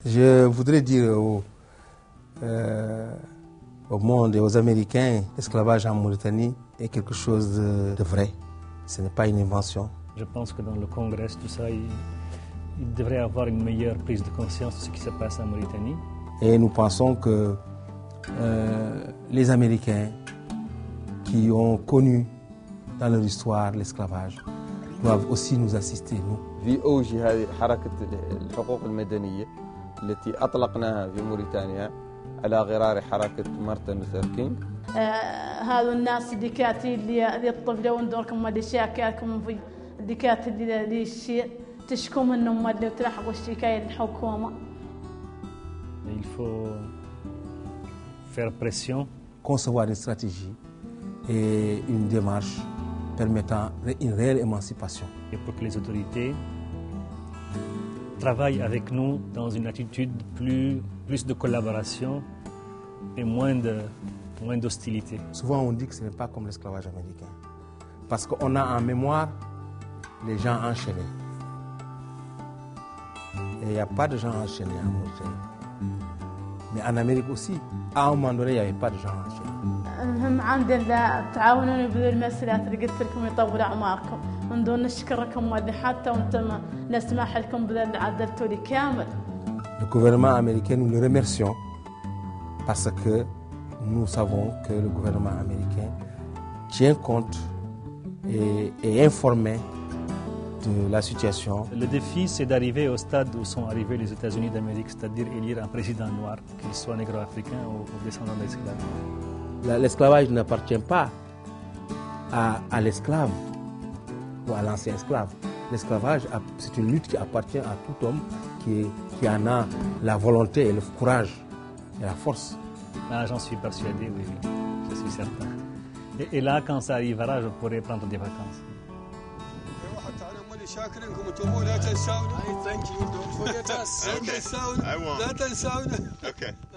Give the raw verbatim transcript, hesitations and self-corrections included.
Je voudrais dire au, euh, au monde et aux Américains, l'esclavage en Mauritanie est quelque chose de, de vrai. Ce n'est pas une invention. Je pense que dans le Congrès, tout ça, il, il devrait y avoir une meilleure prise de conscience de ce qui se passe en Mauritanie. Et nous pensons que euh, les Américains qui ont connu dans leur histoire l'esclavage doivent aussi nous assister, nous. في أوج هذه حركة الحقوق المدنية التي أطلقناها في موريتانيا على غرار حركة مارتن لوثر كينغ. هذا الناس الدكاتي اللي اللي يطفلون دوركم ما شاكاكم في الدكاتي اللي اللي الشيء تشكو منهم ما اللي تلحقوا الشكاية للحكومة. Il faut faire pression. Concevoir une stratégie et une démarche permettant une réelle émancipation. Et pour que les autorités travaillent avec nous dans une attitude plus, plus de collaboration et moins de, moins d'hostilité. Souvent on dit que ce n'est pas comme l'esclavage américain, parce qu'on a en mémoire les gens enchaînés. Et il n'y a pas de gens enchaînés en Mauritanie. Mais en Amérique aussi, à un moment donné, il n'y avait pas de gens enchaînés. هم عندنا تعاونون بالمسألة اللي قلت لكم يطول أعماركم من دون نشكركم واللي حتى وانتم نسمح لكم باللي عدلتوا لي كامل. Le gouvernement américain, nous le remercions parce que nous savons que le gouvernement américain tient compte et est informé de la situation. Le défi, c'est d'arriver au stade où sont arrivés les États-Unis d'Amérique, c'est-à-dire élire un président noir, qu'il soit négro-africain ou, ou descendant d'esclaves. L'esclavage n'appartient pas à, à l'esclave ou à l'ancien esclave. L'esclavage, c'est une lutte qui appartient à tout homme qui, est, qui en a la volonté et le courage et la force. Ah, j'en suis persuadé, oui, oui, je suis certain. Et, et là, quand ça arrivera, je pourrai prendre des vacances. شاكرينكم انتم لا تنسونا. Thank you. Don't forget us. Okay. I won't. لا تنسونا. Okay.